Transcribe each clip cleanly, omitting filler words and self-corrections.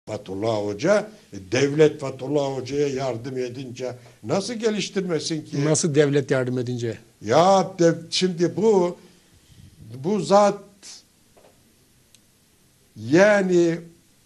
Fethullah Hoca, devlet Fethullah Hoca'ya yardım edince nasıl geliştirmesin ki? Nasıl devlet yardım edince? Ya şimdi bu zat yani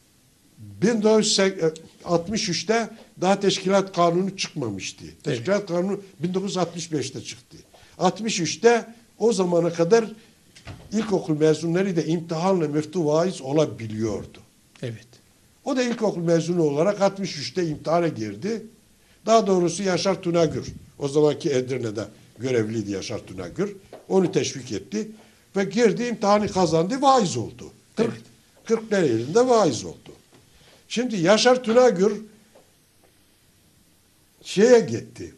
1963'te daha teşkilat kanunu çıkmamıştı. Teşkilat kanunu 1965'te çıktı. 63'te o zamana kadar ilkokul mezunları da imtihanla müftü vaiz olabiliyordu. Evet. O da ilkokul mezunu olarak 63'te imtihana girdi. Daha doğrusu Yaşar Tunagür, o zamanki Edirne'de görevliydi Yaşar Tunagür. Onu teşvik etti ve girdi, imtihanı kazandı, vaiz oldu. 40'lar elinde vaiz oldu. Şimdi Yaşar Tunagür şeye gitti.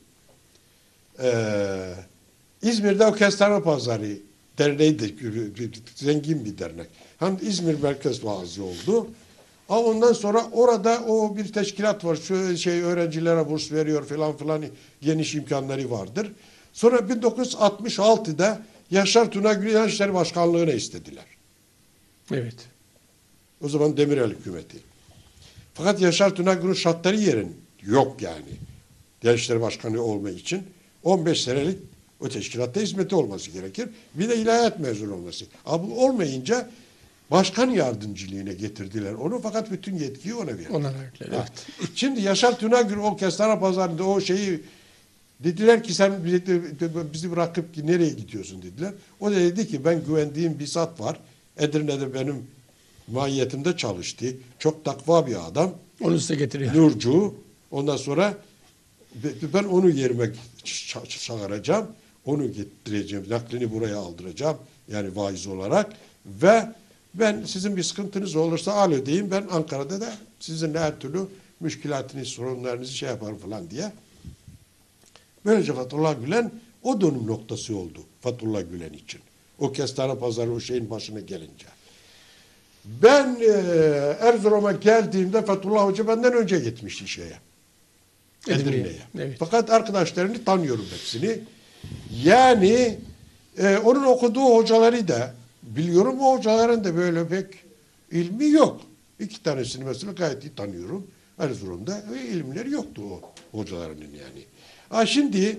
İzmir'de o Kestane Pazarı derneği, zengin bir dernek. Hem İzmir Merkez Vaazı oldu. Ama ondan sonra orada o bir teşkilat var. Şu öğrencilere burs veriyor falan geniş imkanları vardır. Sonra 1966'da Yaşar Tunagül İlhan İşleri Başkanlığı'na istediler. Evet. O zaman Demirel hükümeti. Fakat Yaşar Tunagül'ün şartları yerin yok yani. Gençler Başkanı olmak için 15 senelik o teşkilatta hizmeti olması gerekir. Bir de ilahiyat mezunu olması. Ama bu olmayınca başkan yardımcılığına getirdiler onu, fakat bütün yetkiyi ona verdiler. Ona verdiler, evet. Şimdi Yaşar Tunagül o Kestane Pazarı'nda o şeyi dediler ki sen bizi bırakıp nereye gidiyorsun dediler. O da dedi ki ben güvendiğim bir zat var. Edirne'de benim mahiyetimde çalıştı. Çok takva bir adam. Onu size getiriyor. Nurcu. Ondan sonra ben onu yerime çağıracağım. Onu getireceğim. Naklini buraya aldıracağım. Yani vaiz olarak. Ve ben sizin bir sıkıntınız olursa alo deyin. Ben Ankara'da da sizinle her türlü müşkilatınız, sorunlarınızı şey yaparım falan diye. Böylece Fethullah Gülen o dönüm noktası oldu. Fethullah Gülen için. O Kestane Pazarı o şeyin başına gelince. Ben Erzurum'a geldiğimde Fethullah Hoca benden önce gitmişti şeye. Edirne'ye. Evet. Fakat arkadaşlarını tanıyorum hepsini. Yani onun okuduğu hocaları da biliyorum. O hocaların da böyle pek ilmi yok. 2 tanesini mesela gayet iyi tanıyorum. Erzurum'da ilimleri yoktu o hocalarının yani. Şimdi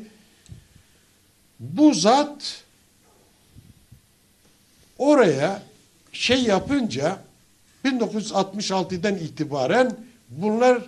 bu zat oraya şey yapınca 1966'dan itibaren bunlar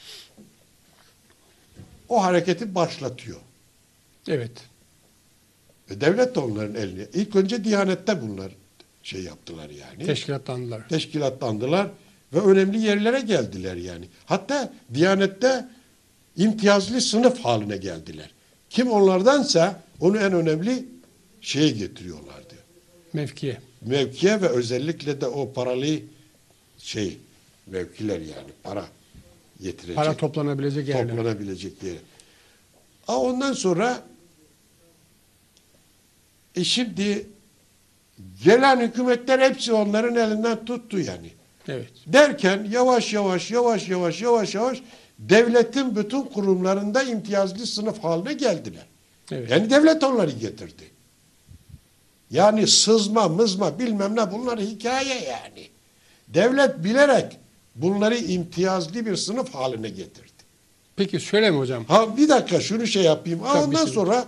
o hareketi başlatıyor. Evet. Devlet de onların eline. İlk önce Diyanet'te bunlar şey yaptılar yani. Teşkilatlandılar. Teşkilatlandılar ve önemli yerlere geldiler yani. Hatta Diyanet'te imtiyazlı sınıf haline geldiler. Kim onlardansa onu en önemli şeye getiriyorlardı. Mevkiye. Mevkiye ve özellikle de o paralı mevkiler yani para getirecek. Para toplanabilecek yerler. Toplanabilecek yeri. Ondan sonra şimdi gelen hükümetler hepsi onların elinden tuttu yani. Evet. Derken yavaş yavaş devletin bütün kurumlarında imtiyazlı sınıf haline geldiler. Evet. Yani devlet onları getirdi. Yani sızma, mızma bilmem ne bunlar hikaye yani. Devlet bilerek bunları imtiyazlı bir sınıf haline getirdi. Peki şöyle mi hocam? Bir dakika şunu şey yapayım. Ondan sonra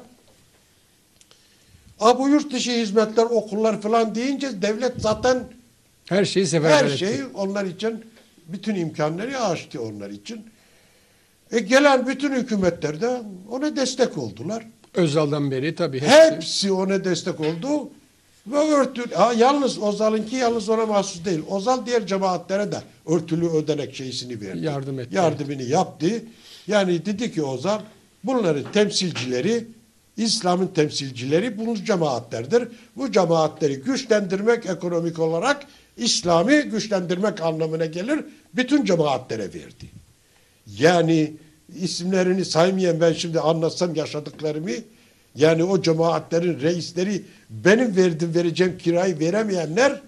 bu yurt dışı hizmetler, okullar falan deyince devlet zaten her şeyi seferber her etti. şeyi onlar için bütün imkanları açtı onlar için. Gelen bütün hükümetler de ona destek oldular. Özal'dan beri tabii Hepsi ona destek oldu. Ve yalnız Özal'ınki yalnız ona mahsus değil. Özal diğer cemaatlere de örtülü ödenek şeysini verdi. Yardım etti. Yardımını yaptı. Yani dedi ki Özal bunların temsilcileri, İslam'ın temsilcileri bu cemaatlerdir. Bu cemaatleri güçlendirmek ekonomik olarak İslam'ı güçlendirmek anlamına gelir. Bütün cemaatlere verdi. Yani isimlerini saymayan ben şimdi anlatsam yaşadıklarımı, yani o cemaatlerin reisleri benim vereceğim kirayı veremeyenler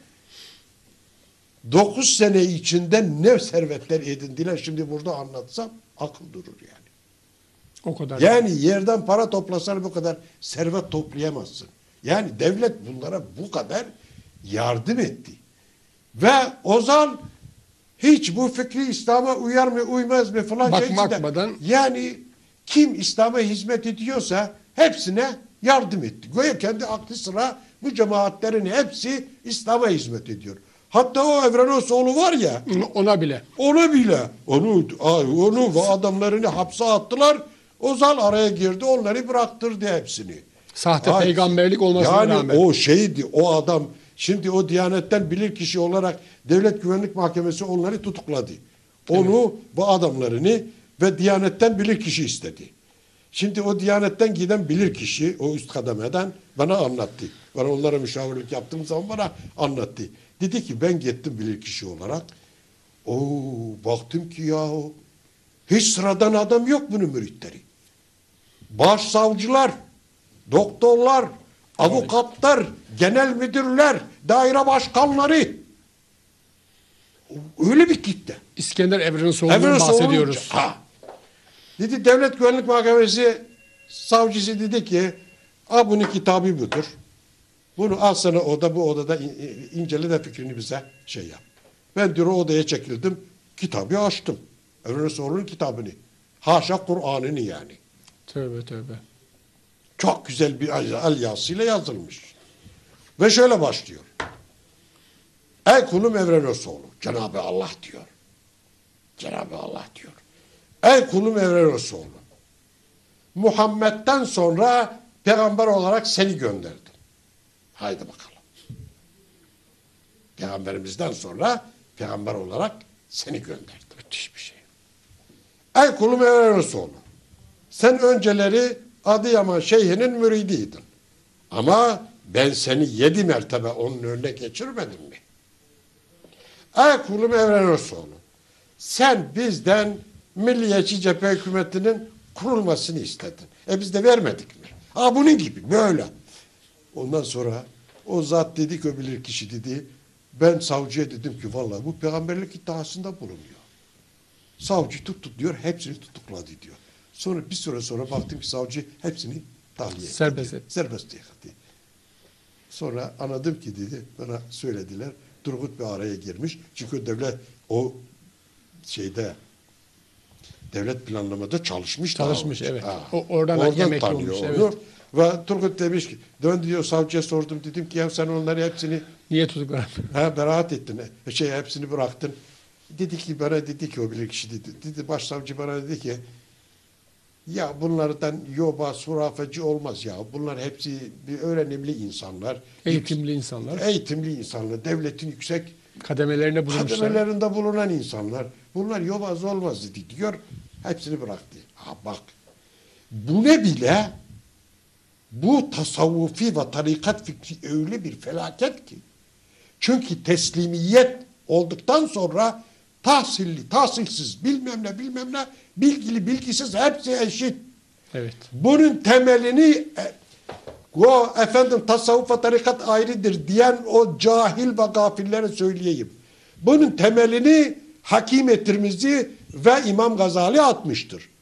9 sene içinde ne servetler edindiler şimdi burada anlatsam akıl durur yani. O kadar. Yani yerden para toplasan bu kadar servet toplayamazsın. Yani devlet bunlara bu kadar yardım etti. Ve Özal hiç bu fikri İslam'a uyar mı uymaz mı falan Bakmadan. yani kim İslam'a hizmet ediyorsa hepsine yardım etti. Göya kendi aklı sıra bu cemaatlerin hepsi İslam'a hizmet ediyor. Hatta o Evrenoğlu var ya, Ona bile. ona bile onu ve adamlarını hapse attılar. Ozal araya girdi, onları bıraktırdı hepsini. Sahte Ay, peygamberlik olmasına yani rağmen. o şeydi, o adam şimdi o Diyanet'ten bilirkişi olarak Devlet Güvenlik Mahkemesi onları tutukladı. Onu, bu adamlarını ve Diyanet'ten bilirkişi istedi. Şimdi o Diyanet'ten giden bilirkişi, o üst kademeden bana anlattı. Ben onlara müşavirlik yaptığım zaman bana anlattı. Dedi ki ben gittim bilirkişi olarak. Baktım ki yahu hiç sıradan adam yok bunun müritleri. Başsavcılar, doktorlar, avukatlar, genel müdürler, daire başkanları. Öyle bir kitle. İskender Evrenoğlu'ndan Evrenoğlu bahsediyoruz. olunca, dedi Devlet Güvenlik Mahkemesi savcısı dedi ki bunun kitabı budur. Bunu al sana bu odada incele de fikrini bize şey yap. Ben diyor o odaya çekildim. Kitabı açtım. Evrenoğlu'nun kitabını. Haşa Kur'an'ını yani. Tövbe tövbe. Çok güzel bir el yazısıyla yazılmış. Ve şöyle başlıyor. Ey kulum Evrenoğlu. Cenab-ı Allah diyor. Cenab-ı Allah diyor. Ey kulum Evrenoğlu. Muhammed'den sonra peygamber olarak seni gönderdim. Haydi bakalım. Peygamberimizden sonra peygamber olarak seni gönderdim. Müthiş bir şey. Ey kulum Evrenoğlu. Sen önceleri Adıyaman Şeyhi'nin müridiydin. Ama ben seni 7 mertebe onun önüne geçirmedim mi? Ey kulum Evrenoğlu. Sen bizden Milliyetçi Cephe Hükümeti'nin kurulmasını istedin. Biz de vermedik mi? Bunun gibi böyle. Ondan sonra o zat dedi ki o bilir kişi dedi. Ben savcıya dedim ki vallahi bu peygamberlik iddiasında bulunuyor. Savcı tut diyor, hepsini tutukladı diyor. Sonra bir süre sonra baktım ki savcı hepsini tahliye etti. Serbest etti. Serbest etti. Sonra anladım ki dedi, bana söylediler. Turgut bir araya girmiş. Çünkü devlet o şeyde devlet planlamada çalışmış. Çalışmış daha evet. önce. Oradan emekli tanıyor olmuş. onu. Evet. Ve Turgut demiş ki, dön diyor savcıya sordum dedim ki ya sen onları hepsini Niye tutuklar? beraat ettin. Hepsini bıraktın. Dedi ki o bilirkişi dedi başsavcı bana dedi ki ya bunlardan yoba, surafeci olmaz ya. Bunlar hepsi bir öğrenimli insanlar. Eğitimli insanlar. Eğitimli insanlar. Devletin yüksek Kademelerine bulunmuşlar. kademelerinde bulunan insanlar. Bunlar yobaz olmaz dedi diyor. Hepsini bıraktı. Bak. Bu ne bile bu tasavvufi ve tarikat fikri öyle bir felaket ki. Çünkü teslimiyet olduktan sonra tahsilli, tahsilsiz, bilmem ne, bilgili, bilgisiz hepsi eşit. Evet. Bunun temelini tasavvuf ve tarikat ayrıdır diyen o cahil ve gafillere söyleyeyim. Bunun temelini Hakim Tirmizi ve İmam Gazali atmıştır.